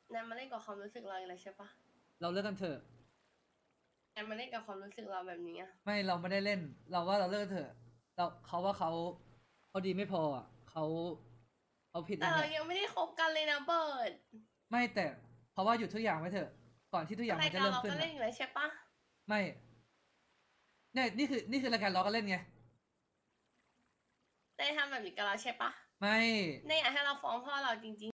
นายมาเล่นกับความรู้สึกเราอีกแล้วใช่ปะเราเลิกกันเถอะนายมาเล่นกับความรู้สึกเราแบบนี้อะไม่เราไม่ได้เล่น เราว่าเราเลิกกันเถอะเขาว่าเขาดีไม่พออ่ะเขาผิดเอแต่งแหละเรายังไม่ได้คบกันเลยนะเบิร์ดไม่แต่เพราะว่าหยุดทุกอย่างไว้เถอะก่อนที่ทุกอย่างรายการมันจะเริ่มขึ้นอ่ะเราก็เล่นอยู่แล้วใช่ปะไม่เนี่ยนี่คือรายการล้อกันเล่นไงนายทำแบบนี้กับเราใช่ปะไม่นายอยากให้เราฟ้องพ่อเราจริงๆ